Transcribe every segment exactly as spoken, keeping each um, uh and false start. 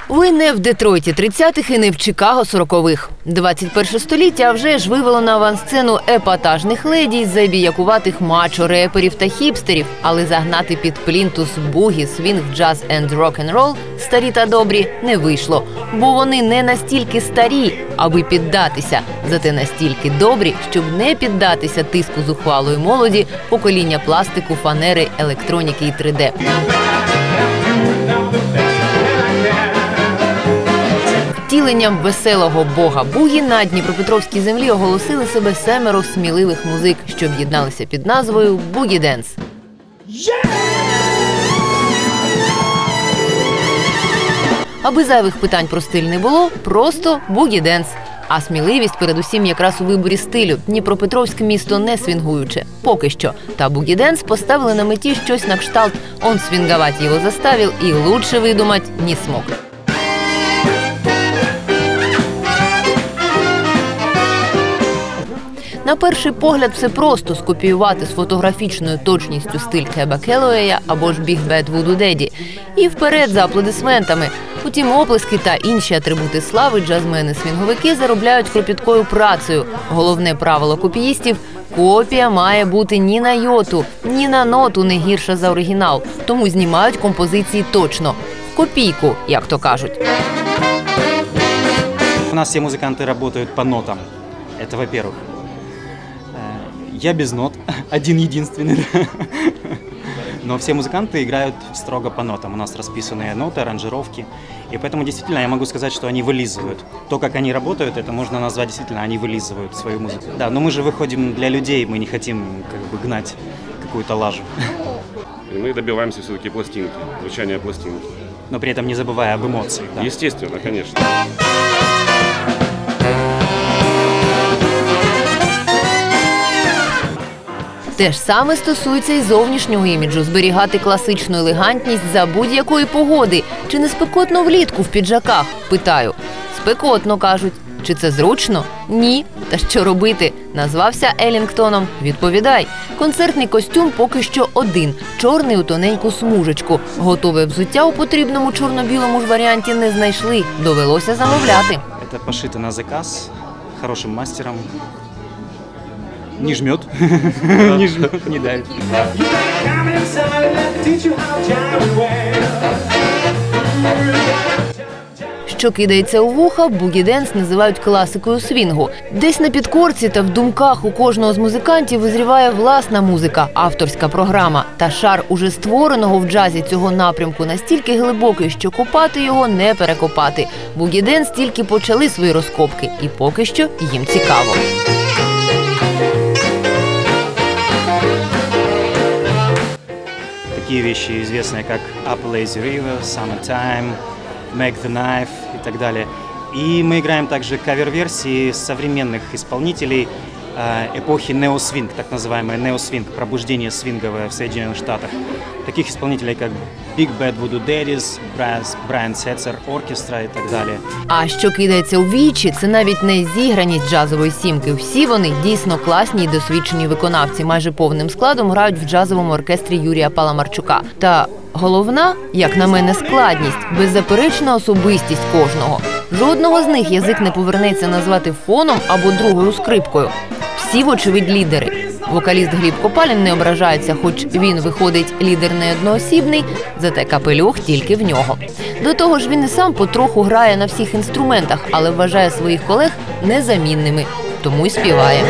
Ви не в Детройті тридцятих і не в Чикаго сорокових. двадцять перше століття вже ж вивело на авансцену епатажних леді, забіякуватих мачо, реперів та хіпстерів. Але загнати під плінтус бугі, свінг, джаз енд рок-н-рол старі та добрі не вийшло. Бо вони не настільки старі, аби піддатися. Зате настільки добрі, щоб не піддатися тиску зухвалої молоді, покоління пластику, фанери, електроніки і три де. Втіленням веселого бога бугі на Дніпропетровській землі оголосили себе семеро сміливих музик, що об'єдналися під назвою «Бугі Денс». Аби зайвих питань про стиль не було, просто «Бугі Денс». А сміливість передусім якраз у виборі стилю. Дніпропетровське місто не свінгуюче. Поки що. Та «Бугі Денс» поставили на меті щось на кшталт «Он свинговать его заставил» і «Лучше выдумать не смог». На перший погляд все просто – скопіювати з фотографічною точністю стиль Кеба Келлоуея або ж Big Bad Voodoo Daddy. І вперед за аплодисментами. Утім, оплески та інші атрибути слави джазмени-свінговики заробляють кропіткою працею. Головне правило копіїстів – копія має бути ні на йоту, ні на ноту не гірша за оригінал. Тому знімають композиції точно. В копійку, як то кажуть. У нас все музыканты работают по нотам. Это во-первых. Я без нот, один-единственный. Но все музыканты играют строго по нотам. У нас расписанные ноты, аранжировки. И поэтому действительно я могу сказать, что они вылизывают. То, как они работают, это можно назвать действительно, они вылизывают свою музыку. Да, но мы же выходим для людей, мы не хотим как бы гнать какую-то лажу. И мы добиваемся все-таки пластинки, звучания пластинки. Но при этом не забывая об эмоциях. Да? Естественно, конечно. Те ж саме стосується і зовнішнього іміджу – зберігати класичну елегантність за будь-якої погоди. Чи не спекотно влітку в піджаках? Питаю. Спекотно, кажуть. Чи це зручно? Ні. Та що робити? Назвався Елінгтоном. Відповідай. Концертний костюм поки що один – чорний у тоненьку смужечку. Готове взуття у потрібному чорно-білому ж варіанті не знайшли. Довелося замовляти. Це пошито на заказ, хорошим мастером. Не жмет, не жмет, не давит. Що кидається у вуха, бугі денс називають класикою свінгу. Десь на підкорці та в думках у кожного з музикантів визріває власна музика, авторська програма. Та шар уже створеного в джазі цього напрямку настільки глибокий, що копати його не перекопати. Бугі денс тільки почали свої розкопки, і поки що їм цікаво. Такие вещи известные, как Up Lazy River, Summertime, Make the Knife и так далее. И мы играем также кавер-версии современных исполнителей эпохи неосвинг, так называемый неосвинг, пробуждение свинговое в Соединенных Штатах. Таких исполнителей, как Big Bad Voodoo Daddies, Брайан Сетцер, оркестра і так далі. А що кидається у вічі, це навіть не зіграність джазової сімки. Всі вони дійсно класні і досвідчені виконавці. Майже повним складом грають в джазовому оркестрі Юрія Паламарчука. Та головна, як на мене, складність – беззаперечна особистість кожного. Жодного з них язик не повернеться назвати фоном або другою скрипкою. Всі, вочевидь, лідери. Вокаліст Гліб Копалін не ображається, хоч він, виходить, лідер не одноосібний, зате капелюх тільки в нього. До того ж, він і сам потроху грає на всіх інструментах, але вважає своїх колег незамінними. Тому й співає.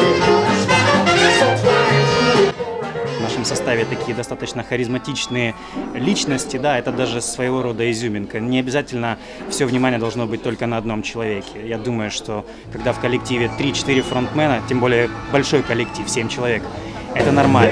В нашем составе такие достаточно харизматичные личности, да, это даже своего рода изюминка. Не обязательно все внимание должно быть только на одном человеке. Я думаю, что когда в коллективе три-четыре фронтмена, тем более большой коллектив, семь человек, это нормально.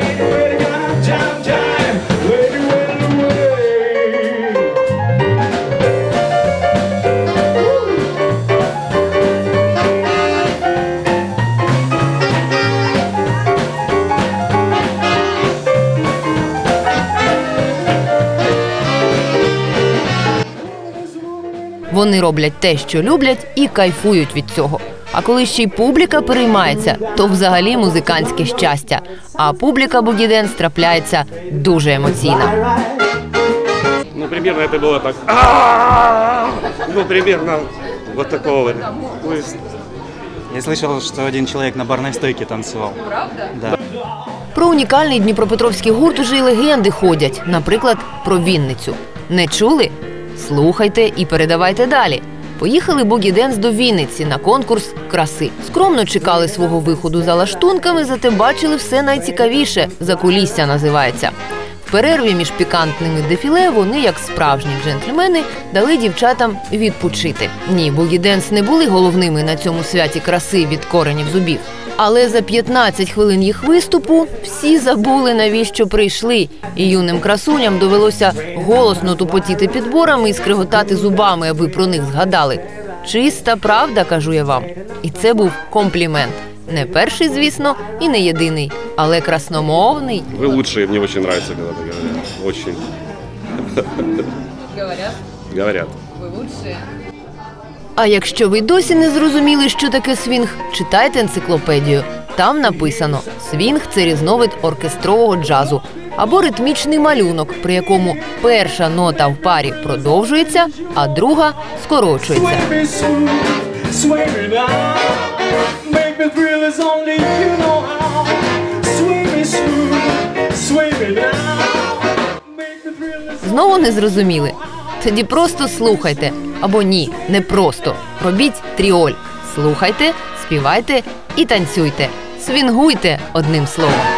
Вони роблять те, що люблять, і кайфують від цього. А коли ще й публіка переймається, то взагалі музикантське щастя. А публіка бугі денс трапляється дуже емоційна. Ну, Ну, примерно это было так. Ну, примерно вот такого вот. Я слышал, что один человек на барной стойке танцевал. Правда? Да. Про унікальний дніпропетровський гурт уже й легенди ходять. Наприклад, про Вінницю. Не чули? Слухайте і передавайте далі. Поїхали бугі-денс до Вінниці на конкурс краси. Скромно чекали свого виходу за лаштунками, зате бачили все найцікавіше. Закулісся називається. В перерві між пікантними дефіле вони, як справжні джентльмени, дали дівчатам відпочити. Ні, бугі-денс не були головними на цьому святі краси від коренів зубів. Але за п'ятнадцять хвилин їх виступу всі забули, навіщо прийшли. І юним красуням довелося голосно тупотіти підборами і скриготати зубами, аби про них згадали. Чиста правда, кажу я вам. І це був комплімент. Не перший, звісно, і не єдиний, але красномовний. Вы лучшие, мне очень нравится, когда это говорят. Очень. Говорять? Говорят. Ви лучші. А якщо ви досі не зрозуміли, що таке свінг, читайте енциклопедію. Там написано: свінг – це різновид оркестрового джазу або ритмічний малюнок, при якому перша нота в парі продовжується, а друга скорочується. Знову не зрозуміли? Тоді просто слухайте. Або ні, не просто. Робіть тріоль. Слухайте, співайте і танцюйте. Свінгуйте, одним словом.